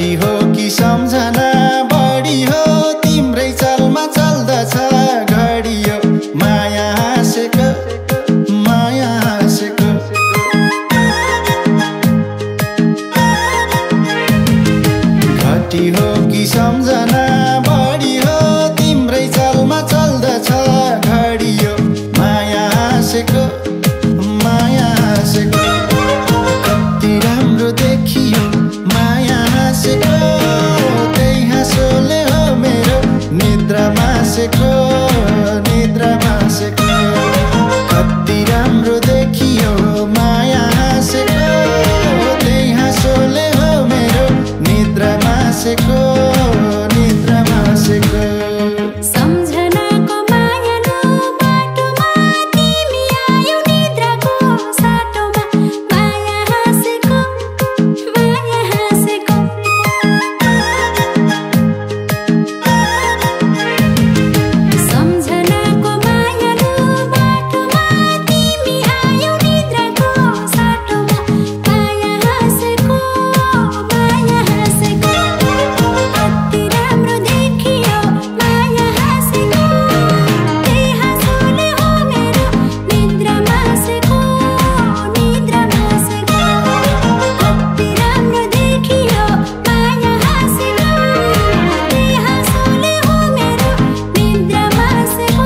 घटी हो कि सम्झना बढी हो तिम्रै चालमा चल्दछ घडी हो माया हाँसेको घटी हो कि सम्झना बढी हो तिम्रै चालमा चल्दछ घडी हो माया हाँसेको कति राम्रो देखियो माया हाँसेको त्यही हाँसोले हो मेरो निद्रा मासेको कति राम्रो देखियो माया हाँसेको त्यही हाँसोले हो मेरो निद्रा मासेको सम्झनाको मायालो बाटोमा तिमी आयौ निद्राको साटोमा माया हाँसेको सम्झनाको मायालो बाटोमा तिमी आयौ निद्राको साटोमा माया हाँसेको कति राम्रो देखियो माया हाँसेको त्यही हाँसोले हो मेरो निद्रा मासेको कति राम्रो देखियो माया हाँसेको त्यही हाँसोले हो मेरो निद्रा मासेको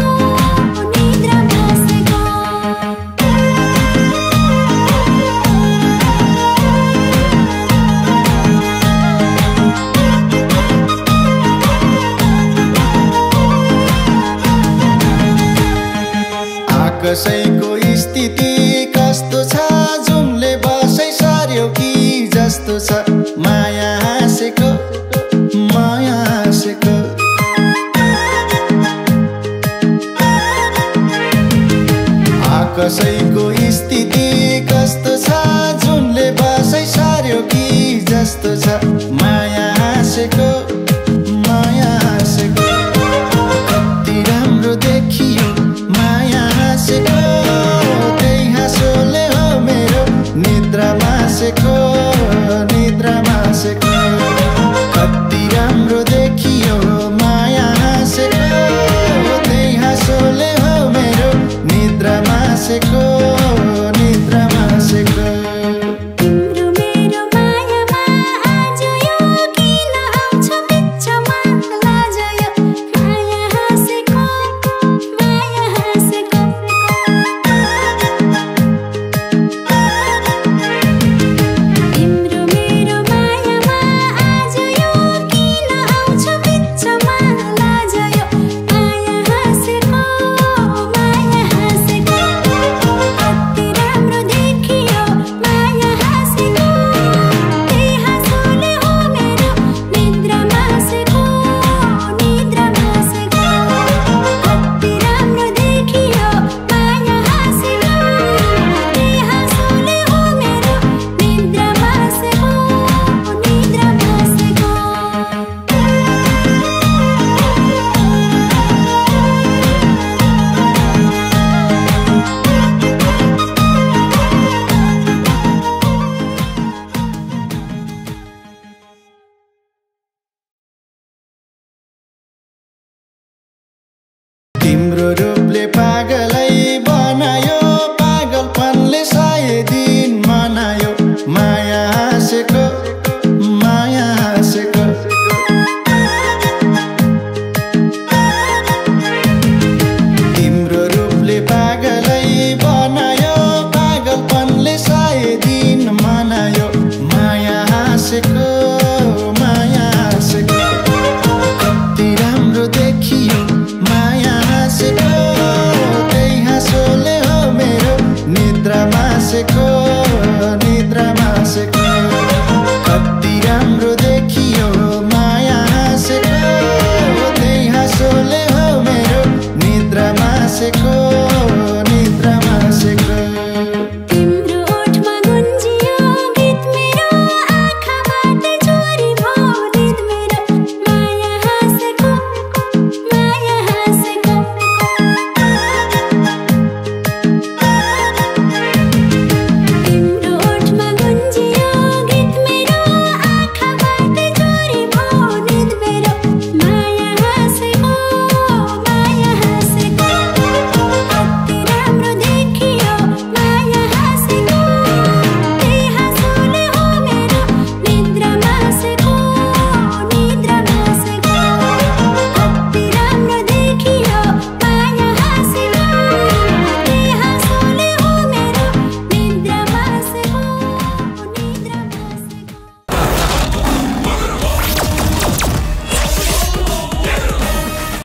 आकाशैको स्थिति कस्तो छ जुनले बसै सर्यो कि जस्तो छ माया हाँसेको आकाशैको स्थिति कस्तो छ जुनले बसै सर्यो कि जस्तो छ माया हाँसेको कति राम्रो देखियो माया हाँसेको त्यही हाँसोले हो मेरो निद्रा मासेको कति राम्रो देखियो माया हाँसेको त्यही हाँसोले हो मेरो निद्रा मासेको तिम्रो मेरो मायामा आज यो किन आउँछ बिचमा लाज यो माया हाँसेको तिम्रो मेरो मायामा आज यो किन आउँछ बिचमा लाज यो माया हाँसेको कति राम्रो देखियो माया हाँसेको त्यही हाँसोले हो मेरो निद्रा मासेको कति राम्रो देखियो माया हाँसेको त्यही हाँसोले हो मेरो निद्रा मासेको तिम्रो रूपले पागलै बनायो पागलपनले सय दिन मनायो माया हाँसेको